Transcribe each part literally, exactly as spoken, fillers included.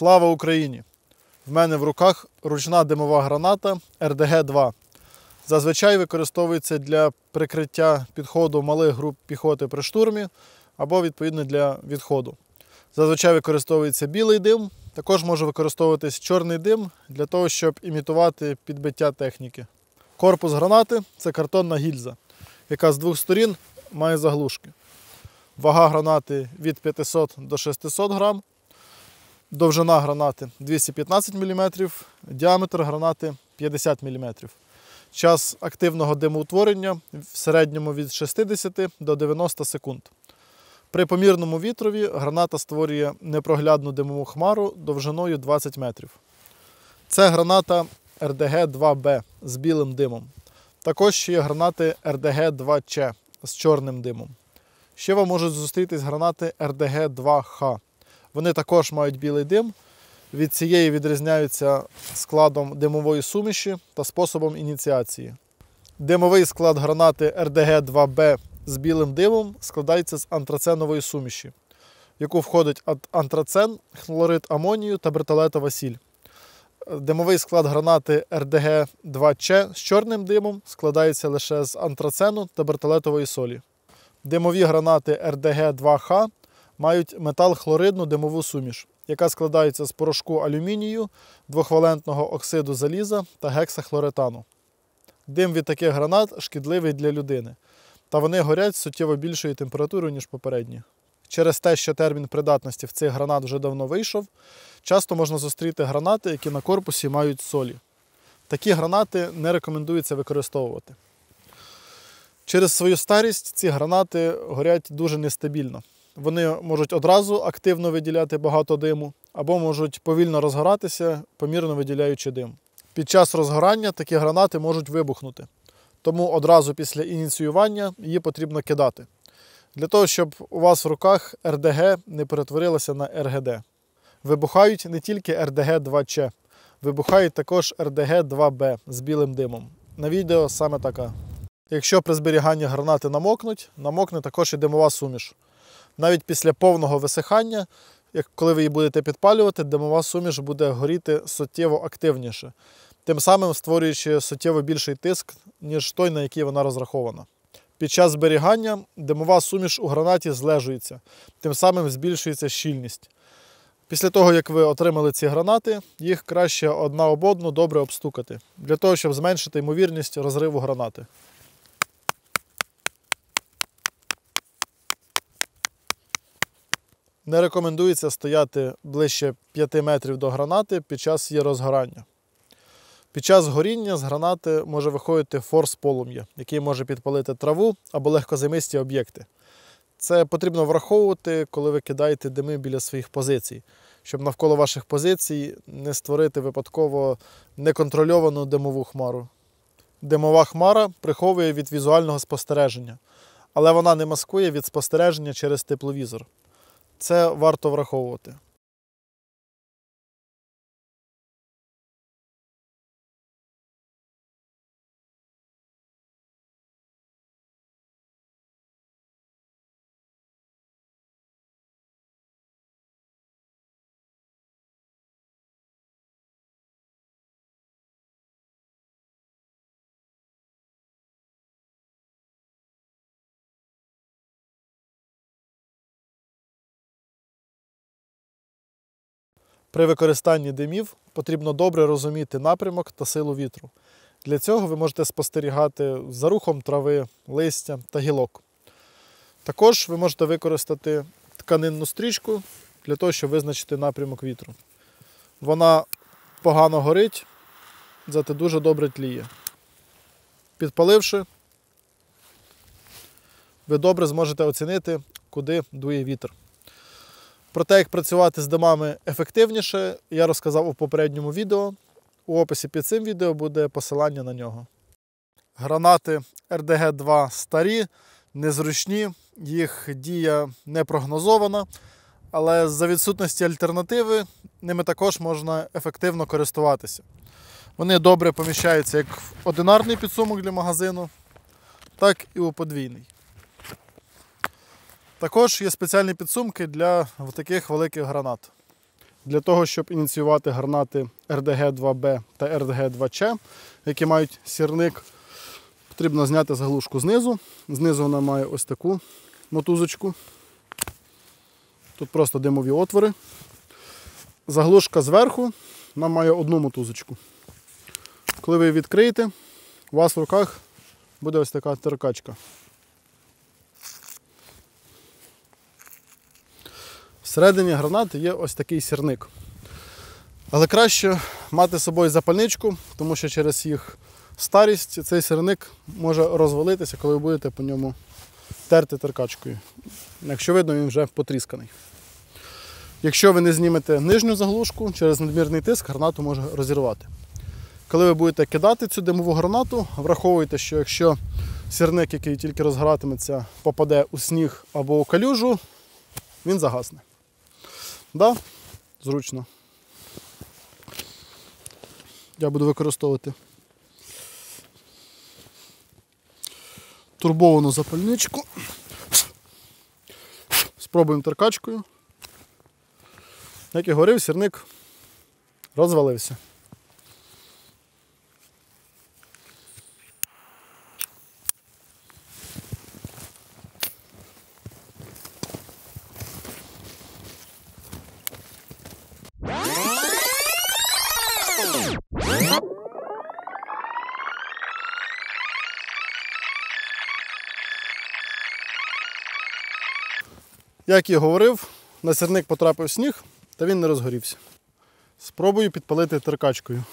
Слава Україні! В мене в руках ручна димова граната ер де ге два. Зазвичай використовується для прикриття підходу малих груп піхоти при штурмі або, відповідно, для відходу. Зазвичай використовується білий дим, також може використовуватись чорний дим для того, щоб імітувати підбиття техніки. Корпус гранати – це картонна гільза, яка з двох сторін має заглушки. Вага гранати від п'ятисот до шестисот грам, довжина гранати двісті п'ятнадцять міліметрів, діаметр гранати п'ятдесят міліметрів. Час активного димоутворення в середньому від шістдесят до дев'яноста секунд. При помірному вітрові граната створює непроглядну димову хмару довжиною двадцять метрів. Це граната ер де ге два бе з білим димом. Також ще є гранати ер де ге два че з чорним димом. Ще вам можуть зустрітись гранати ер де ге два ха. Вони також мають білий дим. Від цієї відрізняються складом димової суміші та способом ініціації. Димовий склад гранати ер де ге два бе з білим димом складається з антраценової суміші, в яку входить антрацен, хлорид амонію та бертолетова сіль. Димовий склад гранати ер де ге два че з чорним димом складається лише з антрацену та бертолетової солі. Димові гранати ер де ге два ха мають метал-хлоридну димову суміш, яка складається з порошку алюмінію, двохвалентного оксиду заліза та гексахлоретану. Дим від таких гранат шкідливий для людини, та вони горять з суттєво більшою температурою, ніж попередні. Через те, що термін придатності в цих гранат вже давно вийшов, часто можна зустріти гранати, які на корпусі мають солі. Такі гранати не рекомендується використовувати. Через свою старість ці гранати горять дуже нестабільно. Вони можуть одразу активно виділяти багато диму, або можуть повільно розгоратися, помірно виділяючи дим. Під час розгорання такі гранати можуть вибухнути, тому одразу після ініціювання її потрібно кидати, для того, щоб у вас в руках ер де ге не перетворилася на ер ге де. Вибухають не тільки ер де ге два че, вибухають також ер де ге два бе з білим димом. На відео саме така. Якщо при зберіганні гранати намокнуть, намокне також і димова суміш. Навіть після повного висихання, як коли ви її будете підпалювати, димова суміш буде горіти суттєво активніше, тим самим створюючи суттєво більший тиск, ніж той, на який вона розрахована. Під час зберігання димова суміш у гранаті злежується, тим самим збільшується щільність. Після того, як ви отримали ці гранати, їх краще одна об одну добре обстукати, для того, щоб зменшити ймовірність розриву гранати. Не рекомендується стояти ближче п'яти метрів до гранати під час її розгорання. Під час горіння з гранати може виходити форс полум'я, який може підпалити траву або легкозаймисті об'єкти. Це потрібно враховувати, коли ви кидаєте дими біля своїх позицій, щоб навколо ваших позицій не створити випадково неконтрольовану димову хмару. Димова хмара приховує від візуального спостереження, але вона не маскує від спостереження через тепловізор. Це варто враховувати. При використанні димів потрібно добре розуміти напрямок та силу вітру. Для цього ви можете спостерігати за рухом трави, листя та гілок. Також ви можете використати тканинну стрічку для того, щоб визначити напрямок вітру. Вона погано горить, зате дуже добре тліє. Підпаливши, ви добре зможете оцінити, куди дує вітер. Про те, як працювати з димами ефективніше, я розказав у попередньому відео. У описі під цим відео буде посилання на нього. Гранати ер де ге два старі, незручні, їх дія не прогнозована, але за відсутності альтернативи ними також можна ефективно користуватися. Вони добре поміщаються як в одинарний підсумок для магазину, так і у подвійний. Також є спеціальні підсумки для таких великих гранат. Для того, щоб ініціювати гранати ер де ге два бе та ер де ге два че, які мають сірник, потрібно зняти заглушку знизу. Знизу вона має ось таку мотузочку. Тут просто димові отвори. Заглушка зверху, вона має одну мотузочку. Коли ви її відкриєте, у вас в руках буде ось така теркачка. Всередині гранати є ось такий сірник. Але краще мати з собою запальничку, тому що через їх старість цей сірник може розвалитися, коли ви будете по ньому терти теркачкою. Якщо видно, він вже потрісканий. Якщо ви не знімете нижню заглушку, через надмірний тиск гранату може розірвати. Коли ви будете кидати цю димову гранату, враховуйте, що якщо сірник, який тільки розгоратиметься, попаде у сніг або у калюжу, він загасне. Да, зручно. Я буду використовувати турбовану запальничку. Спробуємо теркачкою. Як і говорив, сірник розвалився. Як і говорив, на сірник потрапив сніг, та він не розгорівся. Спробую підпалити теркачкою.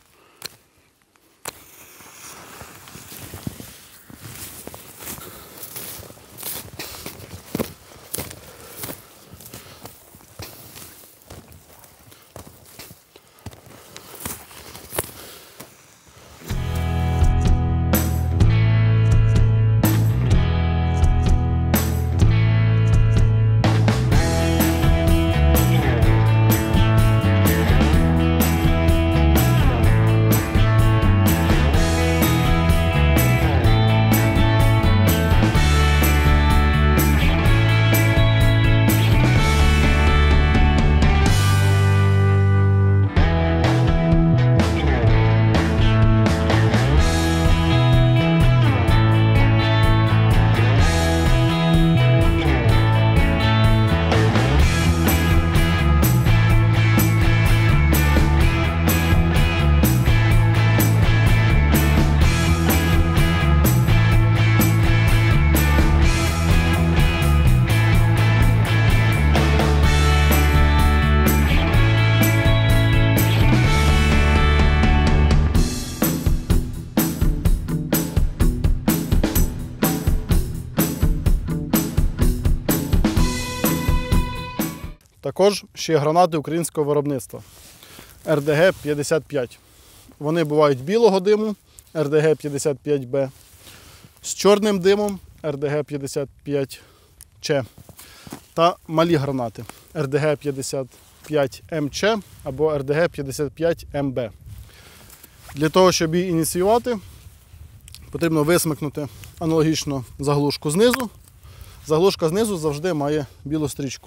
Також ще є гранати українського виробництва ер де ге п'ятдесят п'ять. Вони бувають білого диму ер де ге п'ятдесят п'ять бе, з чорним димом ер де ге п'ятдесят п'ять че та малі гранати ер де ге п'ятдесят п'ять ем че або ер де ге п'ятдесят п'ять ем бе. Для того, щоб її ініціювати, потрібно висмикнути аналогічно заглушку знизу. Заглушка знизу завжди має білу стрічку.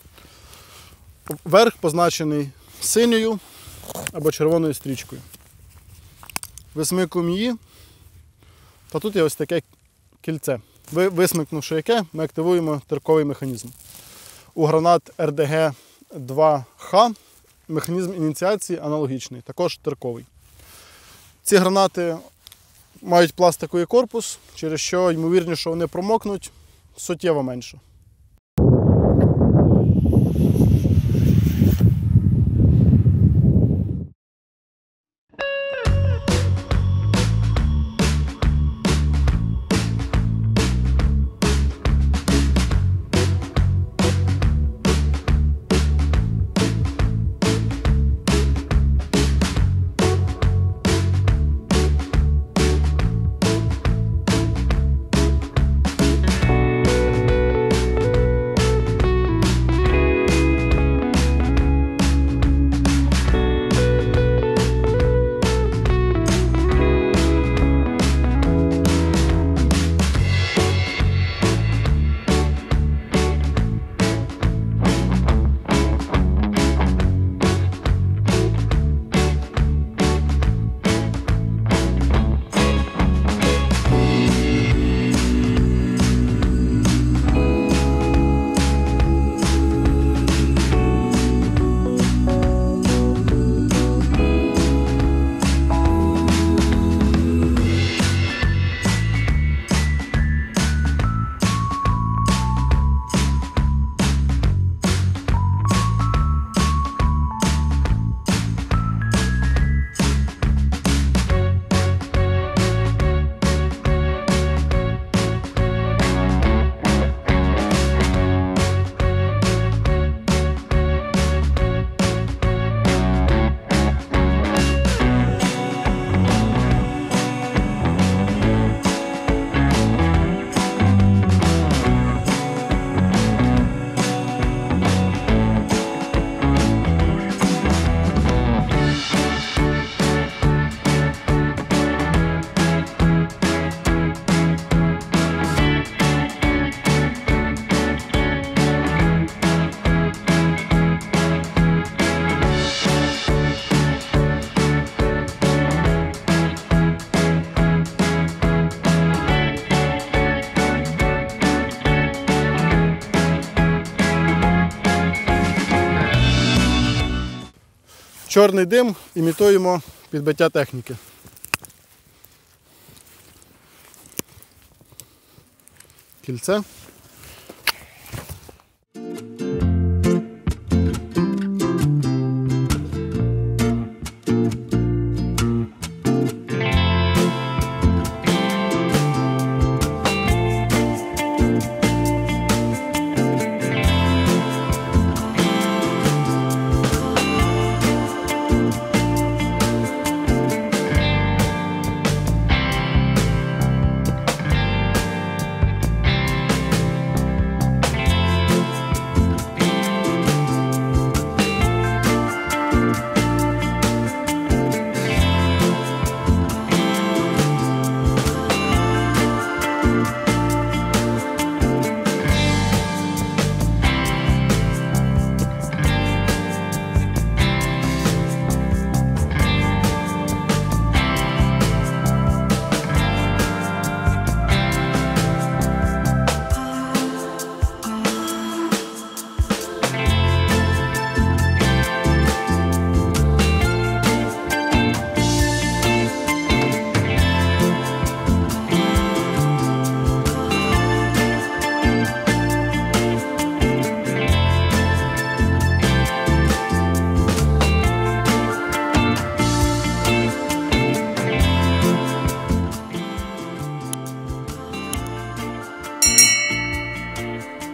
Верх позначений синьою або червоною стрічкою. Висмикуємо її, та тут є ось таке кільце. Висмикнувши яке, ми активуємо терковий механізм. У гранат ер де ге два ха механізм ініціації аналогічний, також терковий. Ці гранати мають пластиковий корпус, через що ймовірніше, що вони промокнуть суттєво менше. Чорний дим імітуємо підбиття техніки. Кільце.